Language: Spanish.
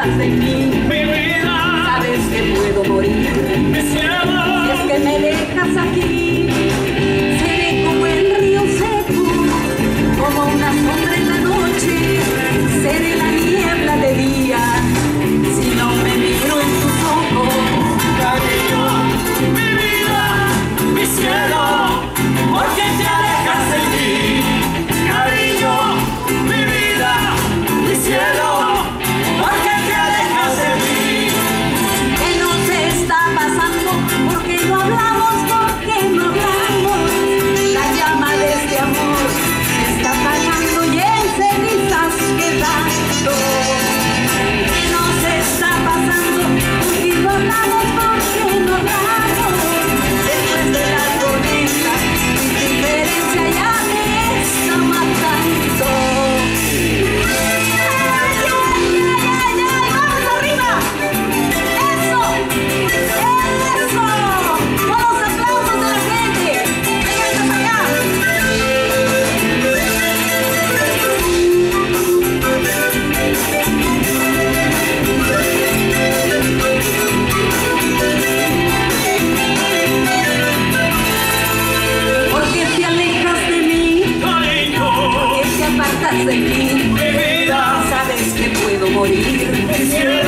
alejas de mí, mi vida, sabes que puedo morir. mi cielo, Si es que me dejas aquí, seré como el río seco, como una sombra en la noche, seré la niebla de día, si no me miro en tus ojos. cariño, mi vida, mi cielo, ¿por qué te alejas de mí? Cariño, mi vida, mi cielo, ¿por qué te alejas de mí? ¿Qué nos está pasando? ¿Por qué no hablamos? ¿Por qué no hablamos? La llama de este amor se está apagando y en cenizas quedando. ¿Qué nos está pasando? ¿Por qué no hablamos? ¿Por qué no hablamos? Después de la tormenta, tu indiferencia ya me está matando. ¡Vamos arriba! ¡Eso! ¡Eso! ¡Con los aplausos de la gente! ¡Vengan para acá! ¿Por qué te alejas de mí? Cariño, ¿Por qué te apartas de mí? mi vida, Sabes que puedo morir. mi cielo,